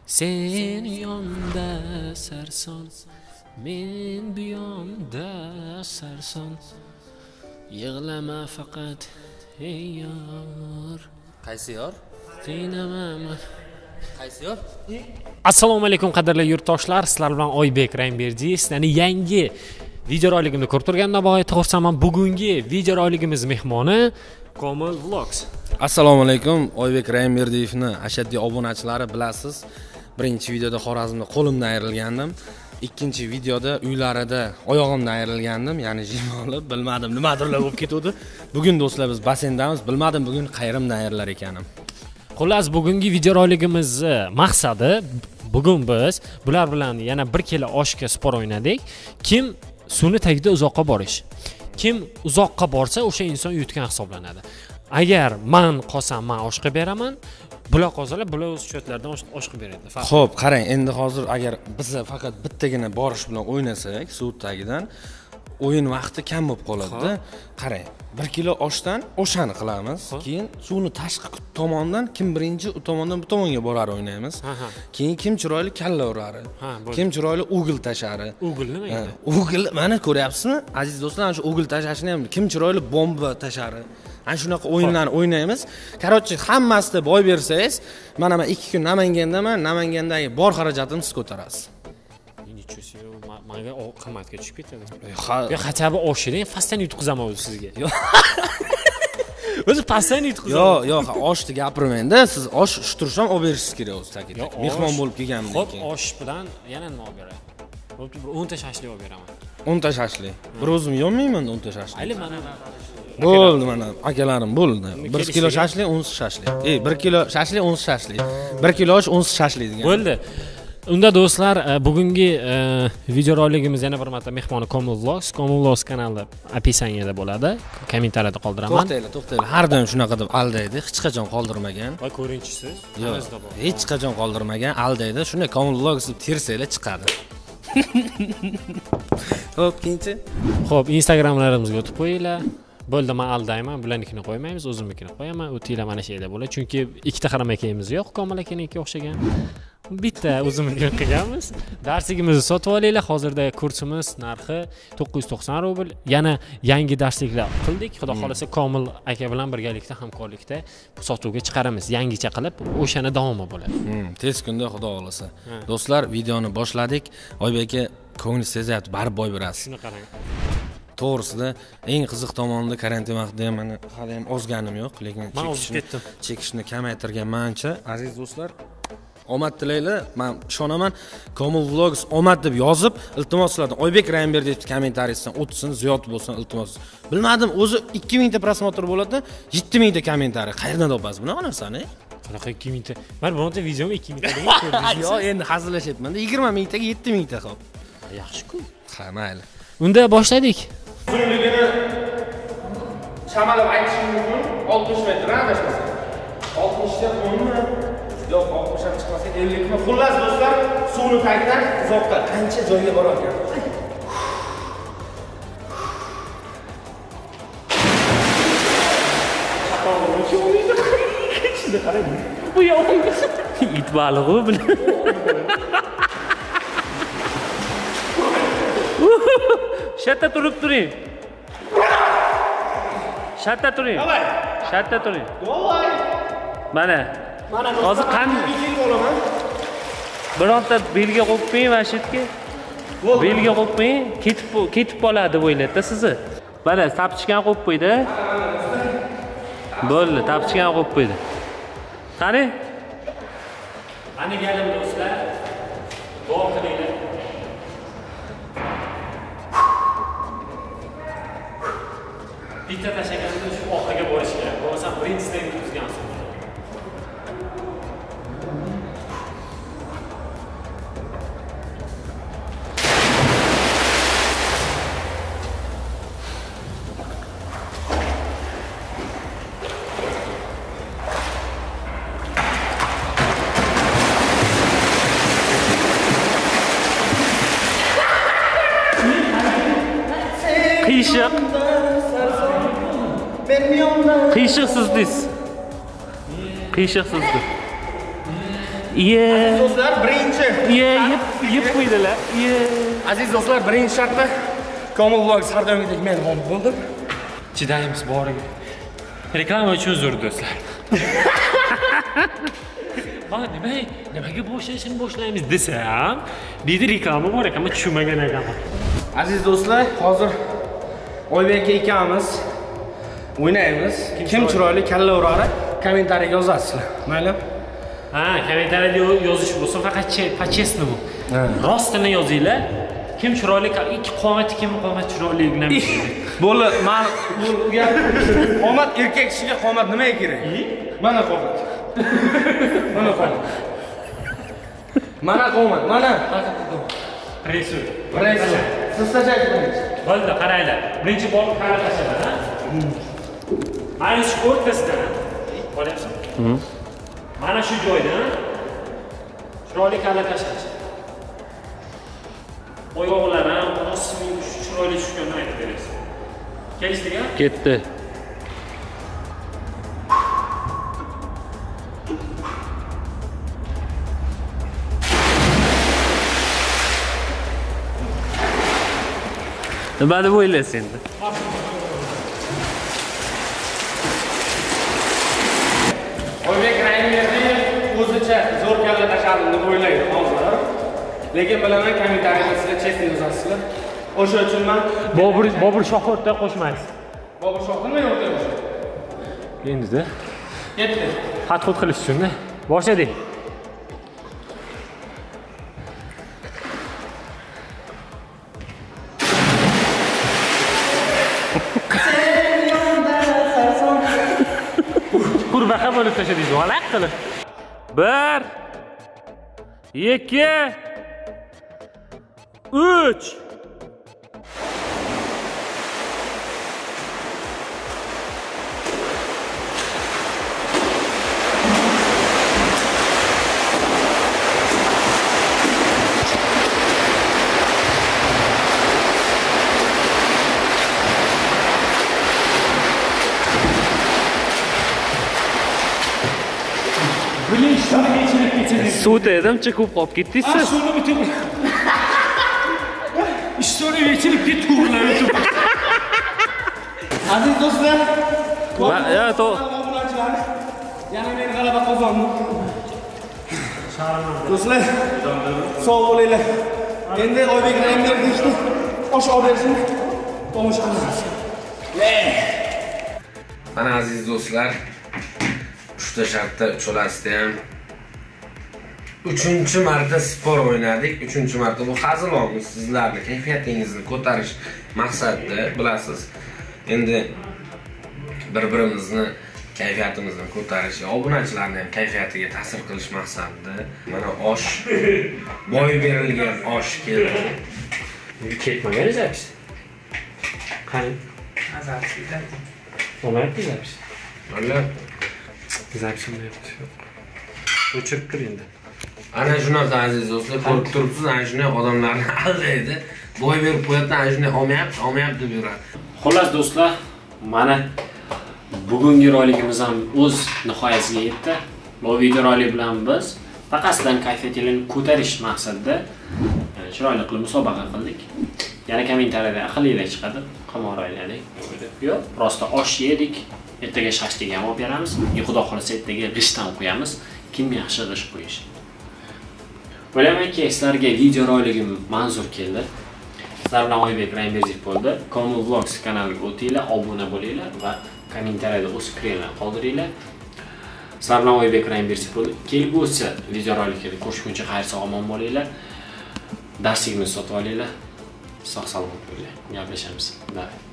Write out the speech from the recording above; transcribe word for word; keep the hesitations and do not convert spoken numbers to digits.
Sen yonda sarson, men bu yonda sarson. Yig'lama faqat ey yor. Qaysi yor? Tinamaman. Qaysi yor? Assalomu alaykum qadrli yurtdoshlar, sizlar bilan Oybek Raymberdiyev. Sizlarni yangi video roligimni ko'rib turgandan bag'oyat xursandman. Bugungi video roligimiz mehmoni Komil Vlogs. Assalomu alaykum, Oybek Raymerdiyevni ashaddiy obunachilari bilasiz. Birinchi videoda Xorazmda qo'limdan ayrilgandim. Ikkinchi videoda uylarida oyog'imdan ayrilgandim, ya'ni jim olib, bilmadim nimadirlar bo'lib ketdi. Bugun do'stlar biz basendamiz, bilmadim bugun qayrimdan ayrilar ekanim. Xullas, bugungi video roligimizni maqsadi bugun biz bular bilan yana bir kilo oshga spor o'ynadik. Kim suvni tagida uzoqqa borish. Kim uzoqqa borsa, o'sha inson yutgan hisoblanadi. Agar men qolsam, men oshqa beraman. Bular qolsalar, bular o'z sho'tlardan oshqa beradi. Xo'p, qarang, endi hozir agar biz faqat bittagina borish bilan o'ynasak, suv tagidan o'yin vaqti kam bo'lib qoladi-da. Qarang, bir kilo oshdan o'shani qilamiz. Keyin suvni tashqi tomondan kim birinchi u tomondan bu tomonga borar o'ynaymiz. Keyin kim chiroyli kalla urari. Kim chiroyli o'g'il tashari. O'g'il nima edi? O'g'il, mana ko'ryapsizmi? Aziz do'stlar, ana shu o'g'il tashashni ham kim chiroyli bomba tashari. Ana shunaqa o'yinlarni o'ynaymiz. Qarochi, hammasida boy bersangiz, mana men ikki kun Namangandaman, Namangandagi bor xarajatini siz ko'tarasiz. Menga qimmatga tushib ketadi. Yo, xatabi oshini pastdan yutqizaman o'zi sizga. O'zi pastdan yutqizaman. Yo'q, yo'q, oshni gapirmayman-da. Siz osh shtursham olib berishingiz kerak o'zi tagiga. Mehmon bo'lib kelganman. Xo'p, osh bilan yana nima olib beray? Bo'pti, bir o'n ta shashlik olib beraman. o'n ta shashlik. Bir o'zim yonmayman o'n ta shashlik. Ayli mana bo'ldi, mana akalarim bo'ldi. bir kilo shashlik, o'n shashlik. Ey, bir kilo shashlik, o'n shashlik. bir kilo osh, o'n shashlik degan. Bo'ldi. Unda do'stlar, bugungi video roligimiz yana bir marta mehmoni Komil Vlogs. Komil Vlogs kanali opisaniyada bo'ladi. Kommentariyada qoldiraman. To'xtanglar, to'xtanglar. Har doim shunaqa deb aldaydi, hech qachon qoldirmagan. Voy, ko'ringchi siz. Hech qachon qoldirmagan, aldaydi. Shunday Komil Vlogs deb tersanglar chiqadi. Xo'p, keyinchi. Xo'p, Instagramlarimizga o'tib qo'yinglar. Bo'ldi, men aldayman, bularnikini qo'ymaymiz, o'zimnikini qo'yaman. O'tinglar mana shu yerda bo'ladi, chunki ikkita qaramakayimiz yo'q, Komil akanikiga o'xshagan. Bitta o'zimizga qilganmiz. Darsligimizni sotib olinglar. Hozirda kursimiz narxi to'qqiz yuz to'qson rubl. Yana yangi darsliklar qildik. Xudo xolasa Komil aka bilan birgalikda hamkorlikda sotuvga chiqaramiz. Yangicha qilib, o'shani davomi bo'ladi. Tez kunda xudo xolasa. Do'stlar, videoni boshladik. Oybek aka ko'nglingiz sezyapti, barib boy berasiz. Shuni qarang. To'g'risida eng qiziq tomoni karantin vaqtida ham mana hali ham ozganim yo'q, lekin chekishni chekishni kamaytirganmancha. Aziz do'stlar, omad tilaylar. Men ishonaman, Komil Vlogs omad deb yozib, iltimos qiladim. Oybek Raymberdiyev kommentariyasidan o'tsin, ziyod bo'lsin, iltimos. Bilmadim, o'zi ikki ming ta prosmotr bo'ladi, yetti ming ta kommentariy. Qayerdan topasiz bunaqa narsani? Qanaqa ikki ming ta? Men bironta videom ikki ming ta degan ko'rdingiz. Yo'q, endi hazillashyapman-da. yigirma ming taga yetti ming ta xo'p. Yaxshi-ku. Ha, mayli. Unda boshladik. Uzunligini chamalab aytishim mumkin, oltmish metr adashmasam. oltmish ta o'nmi? Yo'q, oltmish ham chiqmasa ellik mi? Xullas do'stlar, suvni tagidan uzoqqa qancha joyga borar ekan. Bu yo'q. It balig'i bu. Shatta turib turing. Shatta turing. Davay. Shatta turing. Davay. Mana. Mana hozir qanday olaman? Bironta belga qo'yib qo'ying va shitga. Belga qo'yib qo'ying, ketib ketib qoladi o'ylaydi sizni. Mana tapchgan qo'yib qo'ydi. Bo'ldi, tapchgan qo'yib qo'ydi. Qani? Qani galim do'stlar. Duo qilinglar. Bitta tashaganda shu oxiriga borish kerak. Bo'lmasa birinchisidan yutqizgansiz. Qiyshiq. Qiyshiq sizdingiz. Qiyshiq sizdingiz. Ye. Do'stlar, birinchi. Ye, yeb, yeb qo'ydilar. Ye. Aziz do'stlar, birinchi shartda Komil Vlogs har doimgidek men g'olib bo'ldim. Chidaymiz boriga. Reklama uchun uzr do'stlar. Ha, nima, nimaga boshlashni boshlaymiz desam, deydi reklama bor ekan, men tushunmagan ekanman. Aziz do'stlar, hozir Oybek akamiz o'ynaymiz. Kim chiroyli kalla urari kommentariyaga yozasizlar. Mayli? Ha, kommentariyada yozish bo'lsa faqat по-честному. Rostini yozinglar. Kim chiroyli, ikki qomati kim qomat chiroyligini bilmaydi. Bo'ldi, men bu gap qomat erkak kishiga qomat nimaga kerak? Mana qomat. Mana qomat. Mana qomat, mana. Presur. Presur. Siz tashlaysiz. Bo'ldi, qaranglar. Birinchi bol qara tashladi, ha? Mana shu o'rtasidan. Ko'ryapsizmi? Mana shu joydan chiroyli kalla tashlash. Oyoqlar ham osming shu chiroyli tushganini aytib berasiz. Kelishdingmi? Ketdi. Nima deb o'ylaysiz endi? Oybek Raymerni o'zicha zo'r kalla tashladim deb o'ylaydi hozir. Lekin bilaman kommentariyada sizlar chestni yozasizlar. O'sha uchun men Bobur Bobur Shoh o'rta qo'shmaysiz. Bobur Shoh nima o'rta qo'shadi? Endi-da. Ketdi. Xat-xut qilish uchun-da. Boshladik. Qurbaqa bo'lib tashladingiz, g'alaq qilib. bir ikki uch Suvda edimchi ko'p qolib ketdingiz siz. Shuni bitib. Ishni yechilib ketdi-ku. Aziz do'stlar, Ya, to. yana men g'alaba qozondim. Do'stlar, sog' bo'linglar. Endi Oybek Raymerni ishni osh olib bersin. Tomosha qilamiz. Mana aziz do'stlar, uchta shartda uchlasida ham uchinchi marta sport o'ynadik. uchinchi marta bu hazilomuz sizlarning kayfiyatingizni ko'tarish maqsadida, bilasiz. Endi bir-birimizni kayfiyatimizni ko'tarish, obunachilarning ham kayfiyatiga ta'sir qilish maqsadida mana osh, boy berilgan osh keldi. Ketmagan zapis. Qani? Azarsiz. Olmayapti zapis. Mana Zapisim yo'q. O'chirib kir endi. ana shunaqa aziz do'stlar, ko'rib turibsiz, ana shunday odamlarni aldaydi. Boy berib qo'yadi, ana shunday olmayapti, olmayapti deb yuradi. Xullas do'stlar, mana bugungi roligimiz ham o'z nihoyasiga yetdi. Bu video rolik bilan biz faqatdan kayfiyatini ko'tarish maqsadida chiroyli qilib musobaqa qildik. Yana kommentariyada aqllilar chiqadi, qamor ayladik. Yo'q, prosta osh yedik. Ertaga shashlik ham olib beramiz. Xudo xolasa ertaga g'ishtdan qo'yamiz. Kim yaxshi g'isht qo'yish. O'ylaymanki, sizlarga video roligim manzur keldi. Sizlar bilan Oybek Raymerziyev bo'ldi. Komil Vlogs kanaliga o'tinglar, obuna bo'linglar va kommentariyada o'z fikringizni qoldiringlar. Sizlar bilan Oybek Raymerziyev bo'ldi. Kelgusi video roliklarda ko'rishguncha xayr sog' omon bo'linglar. Darsligimizni sotib olinglar. Sog' salomat bo'linglar. Gaplashamiz. Davay.